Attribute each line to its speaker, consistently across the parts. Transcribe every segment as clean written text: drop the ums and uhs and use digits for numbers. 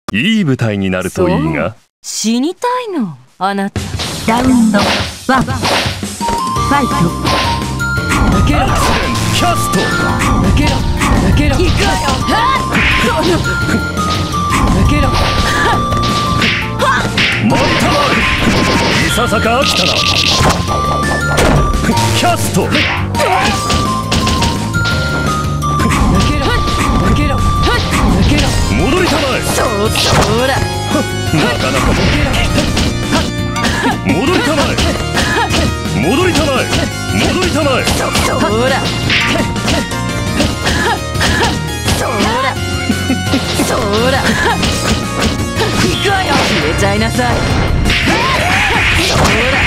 Speaker 1: いい舞台になるといいが。
Speaker 2: 死にたいのあなた。
Speaker 3: ラウンド1ファイト。
Speaker 2: 抜けろ
Speaker 1: キャスト。
Speaker 2: 抜けろ抜けろ。行くわよ。抜けろ。
Speaker 1: マイタマル。いささか飽きたな。キャスト。
Speaker 2: 抜けろ抜けろ抜けろ。
Speaker 1: 戻りたまえ。
Speaker 2: そうだ。
Speaker 1: なかなか。戻りたまえ。戻りたまえ。戻りたまえ。
Speaker 2: そうだ。そうだ。行くわよ。消えちゃいなさい。そうだ。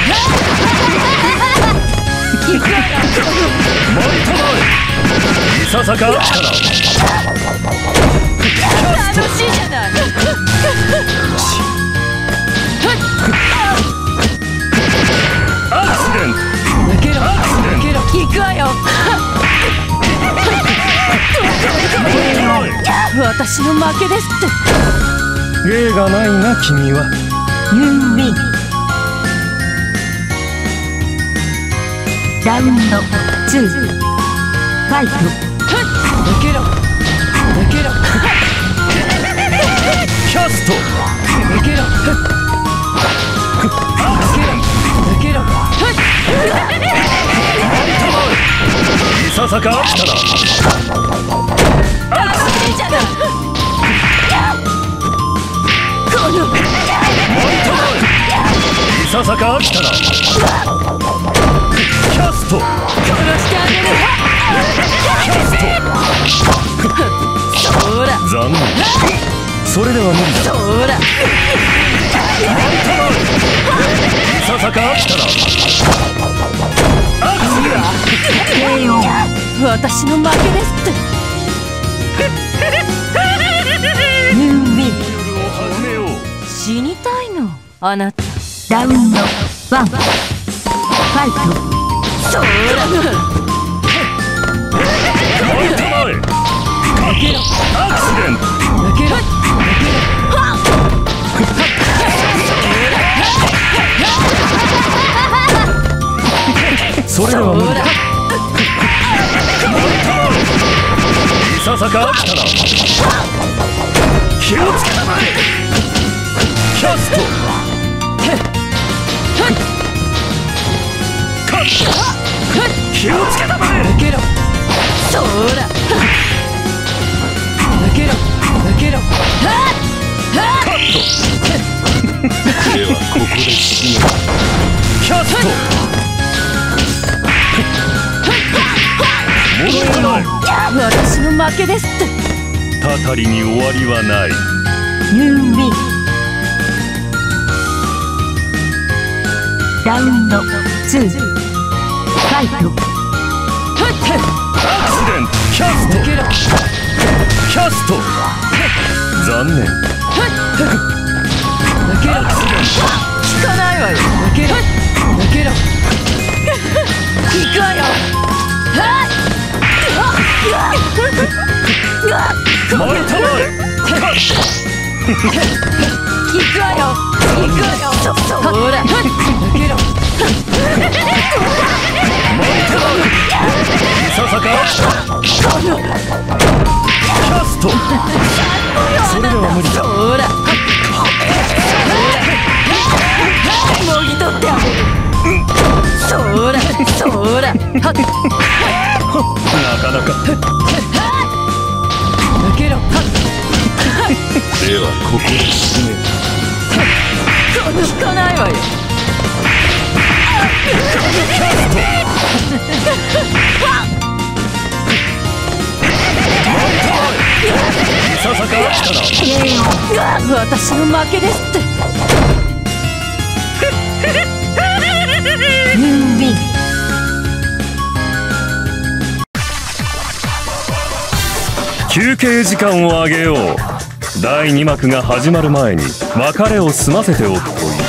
Speaker 2: 行くわよ。
Speaker 1: マイタマル。いささか飽きたな。
Speaker 2: 楽しいじゃない。
Speaker 1: アクシデント。
Speaker 2: 抜けろ抜けろ。行くわよ。私の負けですって。
Speaker 1: 芸がないな君は。
Speaker 3: ユーウィン。ラウンド2ファイト。
Speaker 2: 抜けろ抜けろ。
Speaker 1: キャスト。
Speaker 2: 抜けろ抜けろ。
Speaker 1: いささか飽きたな。
Speaker 2: いいじゃない。この
Speaker 1: マイタマル。いささか飽きたな。キャスト。
Speaker 2: 殺してあげる。
Speaker 1: キャスト。
Speaker 2: そうだ。
Speaker 1: 残念。それでは無理だ。
Speaker 2: そうだ。
Speaker 1: マイタマル。いささか飽きたな。アクシデント。
Speaker 2: 私の負けですって。
Speaker 3: ユーウィン。
Speaker 1: 夜を始めよう。
Speaker 2: 死にたいのあなた。
Speaker 3: ラウンド1ファイト。
Speaker 2: そうだ。
Speaker 1: マイタマル。
Speaker 2: 抜けろ
Speaker 1: アクシデント。
Speaker 2: 抜けろ抜けろ。
Speaker 1: それでは無理だ。いささか飽きたな。気をつけたまえ。キャスト。カット。気をつけたまえ。
Speaker 2: 抜けろ。そうだ。抜けろ抜けろ。
Speaker 1: カット。ではここで締める。キャスト。戻りたまえ。
Speaker 2: 私の負けですって。
Speaker 1: たたりに終わりはない。
Speaker 3: ユーウィン。ラウンド2ファイト。
Speaker 1: アクシデント。キャスト。
Speaker 2: 抜けろ
Speaker 1: キャスト。残念。
Speaker 2: 抜けろ。効かないわよ。抜けろ抜けろ。行くわよ。
Speaker 1: マイタマル。
Speaker 2: 行くわよ行くわよ。そうだ。抜けろ。
Speaker 1: マイタマル。いささか飽きた。キャスト。それでは無理だ。
Speaker 2: そうだ。もぎ取ってあげる。そうだそうだ。
Speaker 1: なかなか。
Speaker 2: 抜けろ。
Speaker 1: ではここで締める。
Speaker 2: 効かないわよ。
Speaker 1: キャスト。マイタマル。いささか飽きたな。
Speaker 2: 私の負けですって。
Speaker 3: ユーウィン。
Speaker 1: 休憩時間をあげよう。第2幕が始まる前に別れを済ませておくといい。